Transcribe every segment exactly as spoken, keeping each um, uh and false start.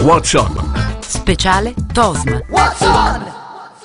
What's On? Speciale Tosm. What's On?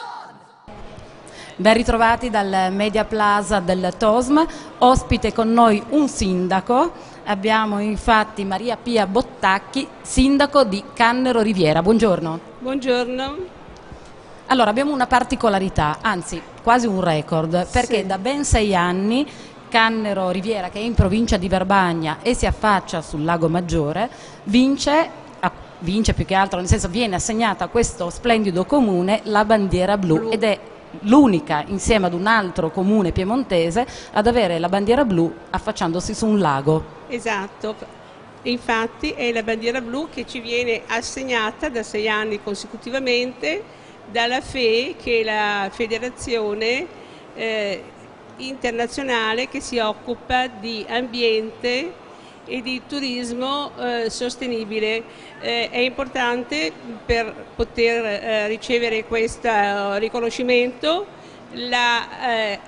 Ben ritrovati dal Media Plaza del Tosm, ospite con noi un sindaco, abbiamo infatti Maria Pia Bottacchi, sindaco di Cannero Riviera. Buongiorno. Buongiorno. Allora, abbiamo una particolarità, anzi quasi un record, perché Sì. da ben sei anni Cannero Riviera, che è in provincia di Verbagna e si affaccia sul Lago Maggiore, vince... vince più che altro, nel senso viene assegnata a questo splendido comune la bandiera blu, Blu. ed è l'unica insieme ad un altro comune piemontese ad avere la bandiera blu affacciandosi su un lago. Esatto, infatti è la bandiera blu che ci viene assegnata da sei anni consecutivamente dalla F E, che è la federazione eh, internazionale che si occupa di ambiente e di turismo eh, sostenibile. Eh, è importante per poter eh, ricevere questo eh, riconoscimento la eh,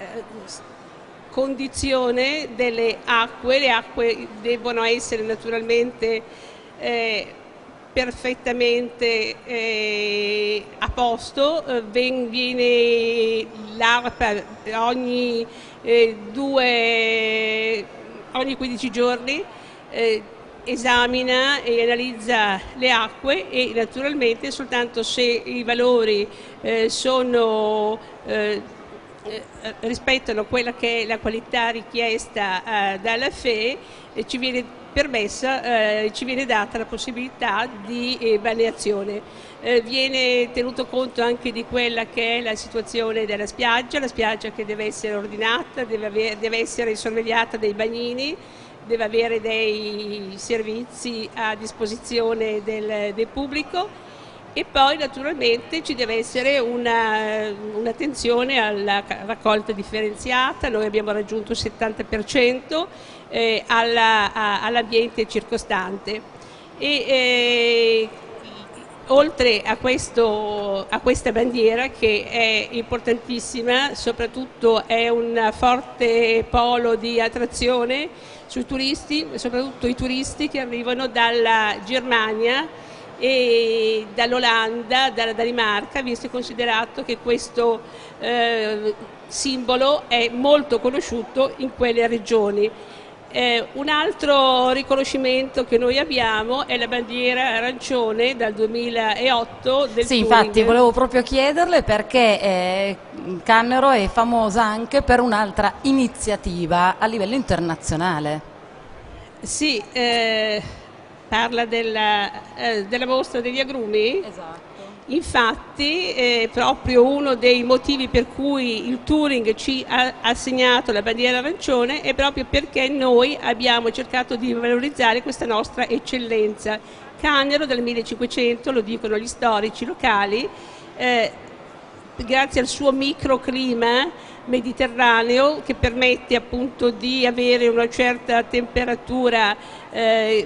condizione delle acque. Le acque devono essere naturalmente eh, perfettamente eh, a posto, eh, ven, viene l'ARPA ogni eh, due ogni quindici giorni Eh, esamina e analizza le acque e naturalmente soltanto se i valori eh, sono, eh, eh, rispettano quella che è la qualità richiesta eh, dalla F E eh, ci viene permessa, eh, ci viene data la possibilità di eh, balneazione. Eh, viene tenuto conto anche di quella che è la situazione della spiaggia, la spiaggia che deve essere ordinata, deve, aver, deve essere sorvegliata dai bagnini, deve avere dei servizi a disposizione del, del pubblico e poi naturalmente ci deve essere un'attenzione una alla raccolta differenziata. Noi abbiamo raggiunto il settanta per cento eh, all'ambiente circostante e eh, oltre a, questo, a questa bandiera, che è importantissima, soprattutto è un forte polo di attrazione sui turisti, soprattutto i turisti che arrivano dalla Germania e dall'Olanda, dalla Danimarca, visto e considerato che questo eh, simbolo è molto conosciuto in quelle regioni. Eh, un altro riconoscimento che noi abbiamo è la bandiera arancione dal duemilaotto del Sì, Touring. infatti volevo proprio chiederle perché eh, Cannero è famosa anche per un'altra iniziativa a livello internazionale. Sì, eh, parla della, eh, della mostra degli agrumi. Esatto. Infatti eh, proprio uno dei motivi per cui il Touring ci ha assegnato la bandiera arancione è proprio perché noi abbiamo cercato di valorizzare questa nostra eccellenza. Cannero dal millecinquecento, lo dicono gli storici locali, eh, grazie al suo microclima mediterraneo che permette appunto di avere una certa temperatura eh,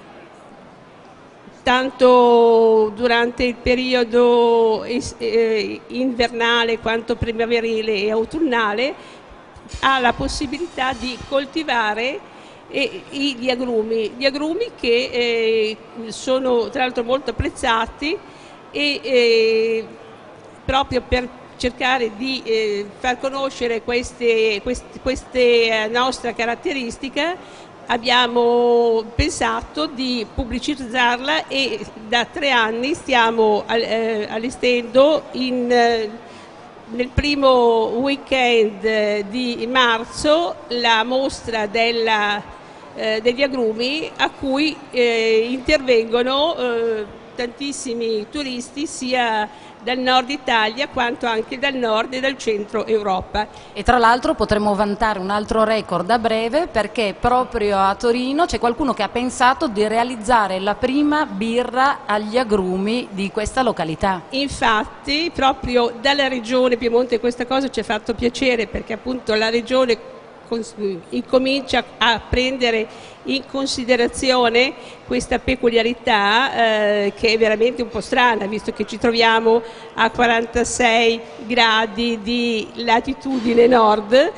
tanto durante il periodo eh, invernale quanto primaverile e autunnale, ha la possibilità di coltivare eh, gli agrumi, gli agrumi che eh, sono tra l'altro molto apprezzati e eh, proprio per cercare di eh, far conoscere queste, queste, queste eh, nostra caratteristica abbiamo pensato di pubblicizzarla e da tre anni stiamo eh, allestendo in, eh, nel primo weekend eh, di marzo la mostra della, eh, degli agrumi a cui eh, intervengono eh, tantissimi turisti sia dal nord Italia quanto anche dal nord e dal centro Europa. E tra l'altro potremmo vantare un altro record a breve, perché proprio a Torino c'è qualcuno che ha pensato di realizzare la prima birra agli agrumi di questa località. Infatti proprio dalla regione Piemonte questa cosa ci ha fatto piacere, perché appunto la regione incomincia a prendere in considerazione questa peculiarità eh, che è veramente un po' strana, visto che ci troviamo a quarantasei gradi di latitudine nord,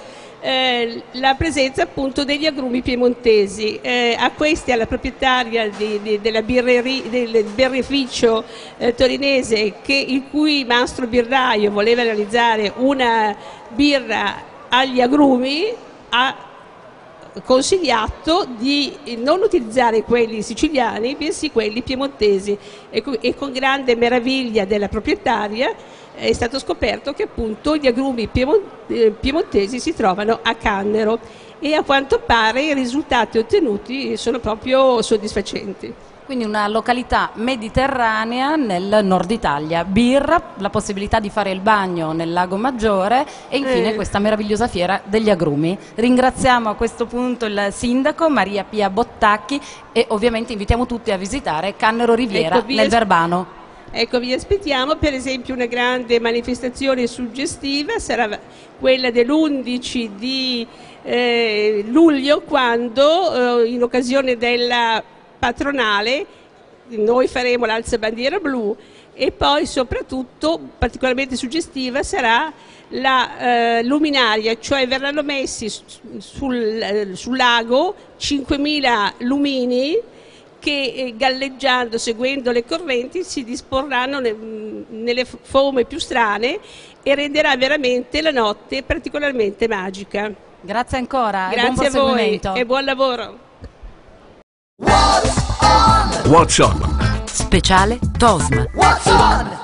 eh, la presenza appunto degli agrumi piemontesi. Eh, a questi, alla proprietaria di, di, della birreria, del birrificio eh, torinese, che, il cui mastro birraio voleva realizzare una birra agli agrumi, ha consigliato di non utilizzare quelli siciliani, bensì quelli piemontesi, e, e con grande meraviglia della proprietaria è stato scoperto che appunto gli agrumi piemontesi si trovano a Cannero, e a quanto pare i risultati ottenuti sono proprio soddisfacenti. Quindi una località mediterranea nel nord Italia, birra, la possibilità di fare il bagno nel Lago Maggiore e infine eh. questa meravigliosa fiera degli agrumi. Ringraziamo a questo punto il sindaco Maria Pia Bottacchi e ovviamente invitiamo tutti a visitare Cannero Riviera ecco, nel Verbano. Ecco, vi aspettiamo. Per esempio una grande manifestazione suggestiva sarà quella dell'undici di eh, luglio, quando eh, in occasione della patronale noi faremo l'alzabandiera blu, e poi soprattutto particolarmente suggestiva sarà la eh, luminaria, cioè verranno messi sul, eh, sul lago cinquemila lumini che eh, galleggiando, seguendo le correnti, si disporranno ne, nelle forme più strane, e renderà veramente la notte particolarmente magica. Grazie ancora. Grazie e buon proseguimento. a voi e buon lavoro. What's on? Speciale Tosma. What's on?